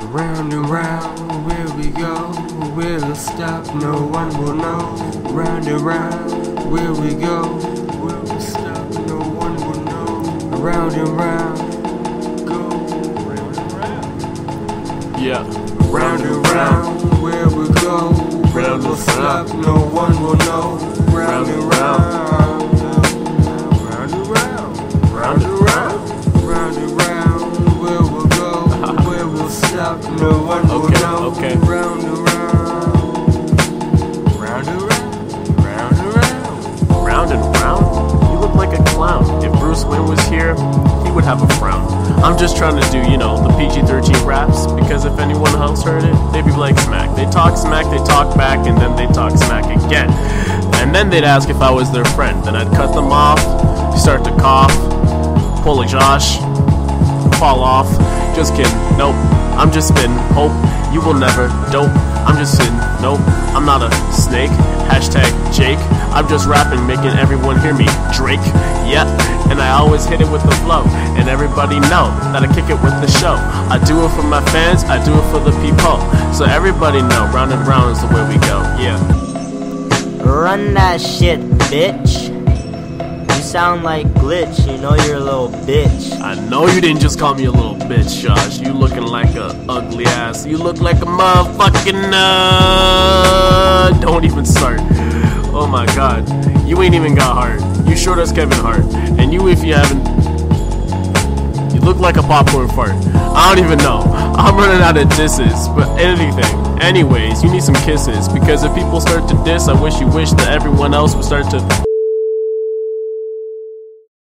Round and round, where we go, we'll stop, no one will know. Round and round, where we go, we'll stop, no one will know. Round and round, go, round and round. Yeah. Round and round, where we go, we'll stop, no one will know. Round and round, round and round, round and round, round and round, where we'll go, where we'll stop, no one will know. Okay. Round and round, round and round, round and round. Round and round? You look like a clown. If Bruce Wayne was here, he would have a frown. I'm just trying to do, the PG-13 raps, because if anyone else heard it, they'd be like smack. They talk smack, they talk back, and then they talk smack again. And then they'd ask if I was their friend. Then I'd cut them off, start to cough, pull a Josh, fall off. Just kidding, nope, I'm just spitting, hope you will never dope. I'm just sitting, nope, I'm not a snake. Hashtag Jake, I'm just rapping, making everyone hear me. Drake, yep, and I always hit it with the flow. And everybody know that I kick it with the show. I do it for my fans, I do it for the people. So everybody know, round and round is the way we go, yeah. Run that shit, bitch. You sound like Glitch, you're a little bitch. I know you didn't just call me a little bitch, Josh. You looking like a ugly ass. You look like a motherfucking don't even start. Oh my god. You ain't even got heart. You short as Kevin Hart. And you, if you haven't, you look like a popcorn fart. I don't even know. I'm running out of disses. But anything. Anyways, you need some kisses. Because if people start to diss, I wish that everyone else would start to